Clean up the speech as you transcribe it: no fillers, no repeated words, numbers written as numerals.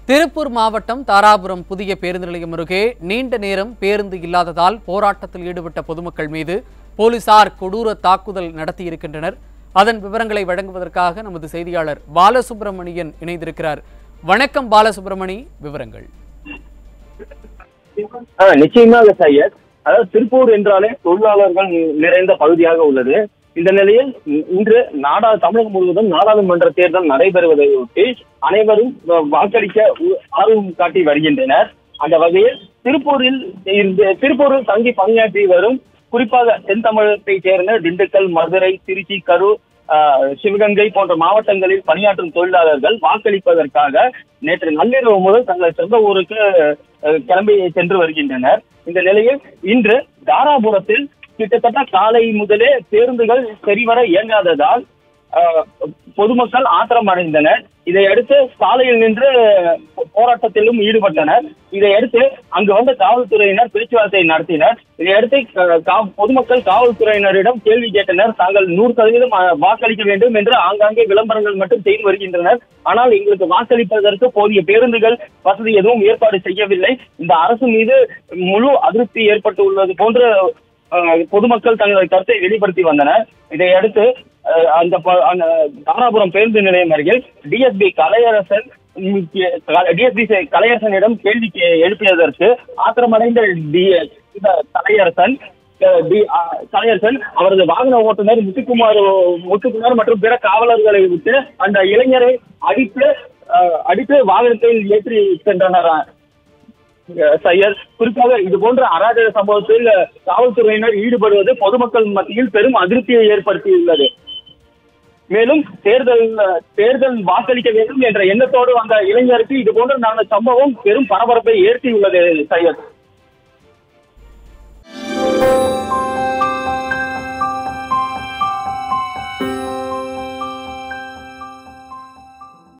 திருப்பூர் மாவட்டம் தாராபுரம் புதிய பேருந்து நிலையம் அருகே நீண்ட நேரம் பேருந்து இல்லாததால் போராட்டத்தில் ஈடுபட்ட பொதுமக்கள் மீது போலீசார் கொடூர தாக்குதல் நடத்தியிருக்கின்றனர். அதன் விவரங்களை வழங்குவதற்காக நமது செய்தியாளர் பாலசுப்ரமணியன் இணைந்திருக்கிறார். வணக்கம் பாலசுப்ரமணி, விவரங்கள். நிச்சயமாக சையத். அதாவது திருப்பூர் என்றாலே தொழிலாளர்கள் நிறைந்த பகுதியாக உள்ளது. இந்த நிலையில் இன்று தமிழகம் முழுவதும் நாடாளுமன்ற தேர்தல் நடைபெறுவதையொட்டி அனைவரும் வாக்களிக்க ஆர்வம் காட்டி வருகின்றனர். அந்த வகையில் திருப்பூரில் தங்கி பணியாற்றி வரும் குறிப்பாக தென் தமிழகத்தை சேர்ந்த திண்டுக்கல், மதுரை, திருச்சி, கரூர், சிவகங்கை போன்ற மாவட்டங்களில் பணியாற்றும் தொழிலாளர்கள் வாக்களிப்பதற்காக நேற்று நள்ளிரவு முதல் தங்கள் சொந்த ஊருக்கு கிளம்பி சென்று வருகின்றனர். இந்த நிலையில் இன்று தாராபுரத்தில் கிட்டத்தட்ட காலை முதலே பேருந்துகள் சரிவர இயங்காததால் பொதுமக்கள் ஆத்திரம் அடைந்தனர். இதையடுத்து சாலையில் நின்று போராட்டத்திலும் ஈடுபட்டனர். இதையடுத்து அங்கு வந்த காவல்துறையினர் பேச்சுவார்த்தை நடத்தினர். இதையடுத்து பொதுமக்கள் காவல்துறையினரிடம் கேள்வி கேட்டனர். தாங்கள் 100% வாக்களிக்க வேண்டும் என்று ஆங்காங்கே விளம்பரங்கள் மட்டும் செய்து வருகின்றனர். ஆனால் எங்களுக்கு வாக்களிப்பதற்கு போதிய பேருந்துகள் வசதி எதுவும் ஏற்பாடு செய்யவில்லை. இந்த அரசு மீது முழு அதிருப்தி ஏற்பட்டு உள்ளது போன்று பொதுமக்கள் தங்களது கருத்தை வெளிப்படுத்தி வந்தனர். இதையடுத்து அந்த தாராபுரம் பேருந்து நிலையம் அருகில் டிஎஸ்பி கலையரசனிடம் கேள்வி எழுப்பியதற்கு ஆத்திரமடைந்த கலையரசன் அவரது வாகன ஓட்டுநர் முத்துக்குமார் மற்றும் பிற காவலர்களை விட்டு அந்த இளைஞரை அடித்து வாகனத்தில் ஏற்றி சென்றனர். சையத், குறிப்பாக இது போன்ற அராஜக சம்பவத்தில் காவல்துறையினர் ஈடுபடுவது பொதுமக்கள் மத்தியில் பெரும் அதிருப்தியை ஏற்படுத்தியுள்ளது. மேலும் தேர்தல் வாக்களிக்க வேண்டும் என்ற எண்ணத்தோடு வந்த இளைஞருக்கு இது போன்ற சம்பவம் பெரும் பரபரப்பை ஏற்படுத்தியுள்ளது. சையத்.